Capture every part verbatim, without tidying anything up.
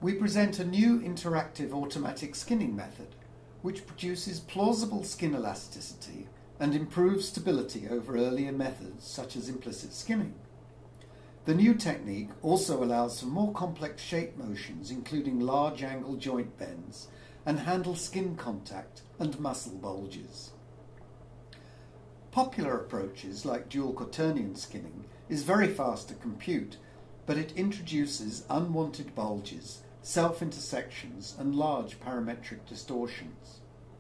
We present a new interactive automatic skinning method, which produces plausible skin elasticity and improves stability over earlier methods such as implicit skinning. The new technique also allows for more complex shape motions, including large angle joint bends, and handles skin contact and muscle bulges. Popular approaches like dual quaternion skinning is very fast to compute, but it introduces unwanted bulges, self-intersections, and large parametric distortions.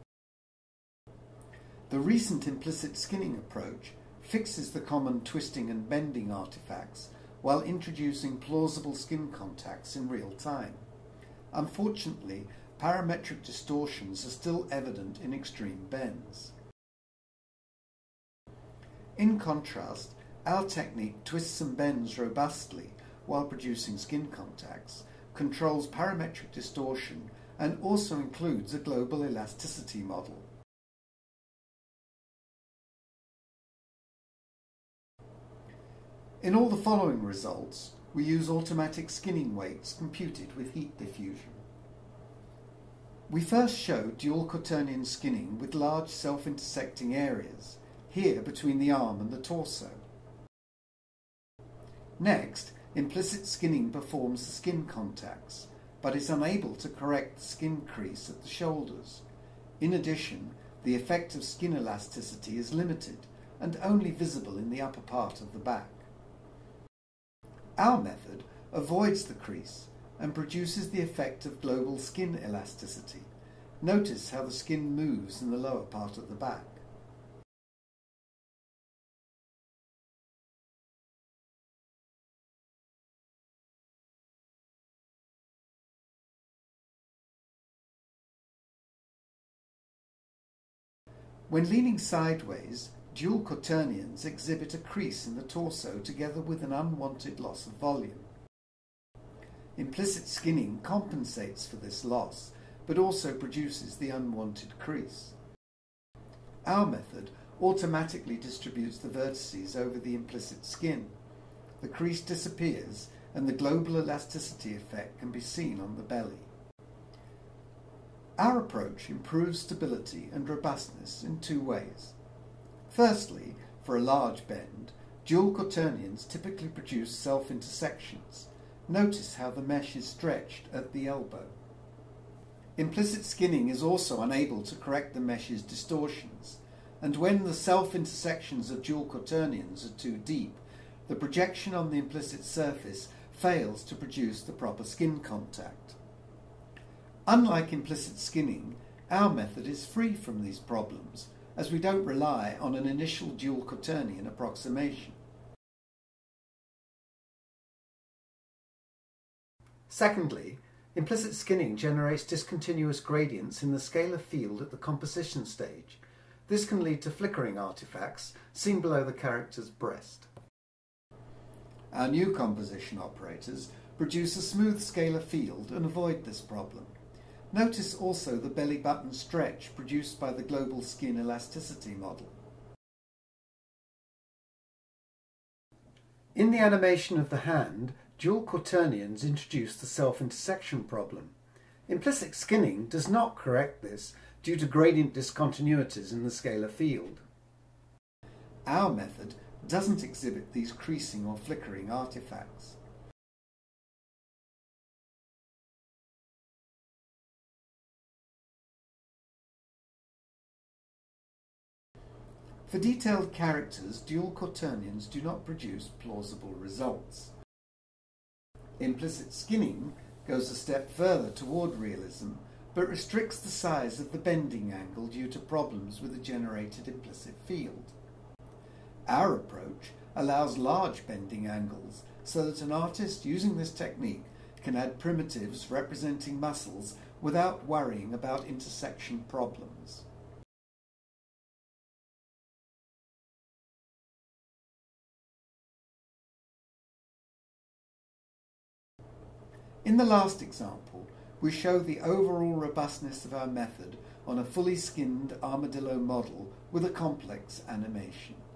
The recent implicit skinning approach fixes the common twisting and bending artifacts while introducing plausible skin contacts in real time. Unfortunately, parametric distortions are still evident in extreme bends. In contrast, our technique twists and bends robustly while producing skin contacts, controls parametric distortion, and also includes a global elasticity model. In all the following results, we use automatic skinning weights computed with heat diffusion. We first show dual quaternion skinning with large self-intersecting areas, here between the arm and the torso. Next, implicit skinning performs the skin contacts, but is unable to correct the skin crease at the shoulders. In addition, the effect of skin elasticity is limited and only visible in the upper part of the back. Our method avoids the crease and produces the effect of global skin elasticity. Notice how the skin moves in the lower part of the back. When leaning sideways, dual quaternions exhibit a crease in the torso together with an unwanted loss of volume. Implicit skinning compensates for this loss, but also produces the unwanted crease. Our method automatically distributes the vertices over the implicit skin. The crease disappears and the global elasticity effect can be seen on the belly. Our approach improves stability and robustness in two ways. Firstly, for a large bend, dual quaternions typically produce self-intersections. Notice how the mesh is stretched at the elbow. Implicit skinning is also unable to correct the mesh's distortions, and when the self-intersections of dual quaternions are too deep, the projection on the implicit surface fails to produce the proper skin contact. Unlike implicit skinning, our method is free from these problems, as we don't rely on an initial dual quaternion approximation. Secondly, implicit skinning generates discontinuous gradients in the scalar field at the composition stage. This can lead to flickering artifacts seen below the character's breast. Our new composition operators produce a smooth scalar field and avoid this problem. Notice also the belly button stretch produced by the global skin elasticity model. In the animation of the hand, dual quaternions introduce the self-intersection problem. Implicit skinning does not correct this due to gradient discontinuities in the scalar field. Our method doesn't exhibit these creasing or flickering artifacts. For detailed characters, dual quaternions do not produce plausible results. Implicit skinning goes a step further toward realism, but restricts the size of the bending angle due to problems with the generated implicit field. Our approach allows large bending angles so that an artist using this technique can add primitives representing muscles without worrying about intersection problems. In the last example, we show the overall robustness of our method on a fully skinned armadillo model with a complex animation.